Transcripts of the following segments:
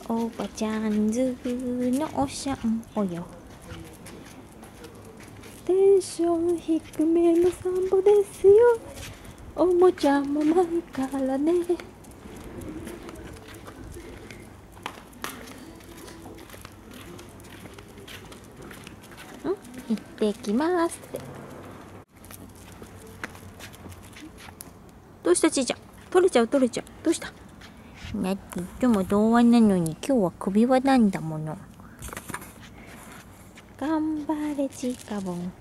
おばちゃんズのお散歩よ。テンション低めの散歩ですよ。おもちゃもないからね。行ってきますって。どうしたちいちゃん、取れちゃう。どうした。だっていつも童話なのに今日は首輪なんだもの。頑張れちかぼん。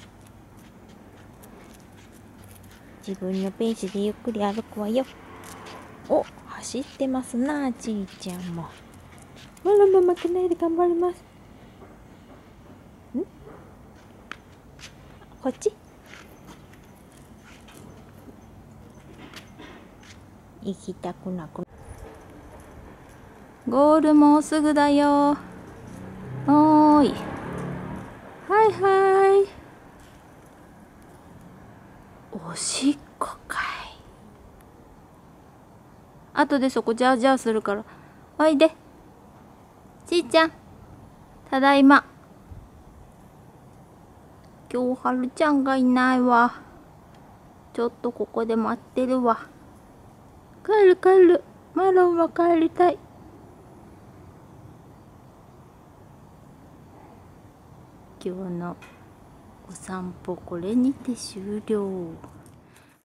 自分のペースでゆっくり歩くわよ。お、走ってますなちいちゃんも。まだま負けないで頑張ります。こっち行きたくなく。ゴールもうすぐだよ。おーい。はい。おしっこかい。後でそこジャージャーするから。おいで。ちいちゃん。ただいま。今日はるちゃんがいないわ。ちょっとここで待ってるわ。帰る。マロンは帰りたい。今日のお散歩これにて終了。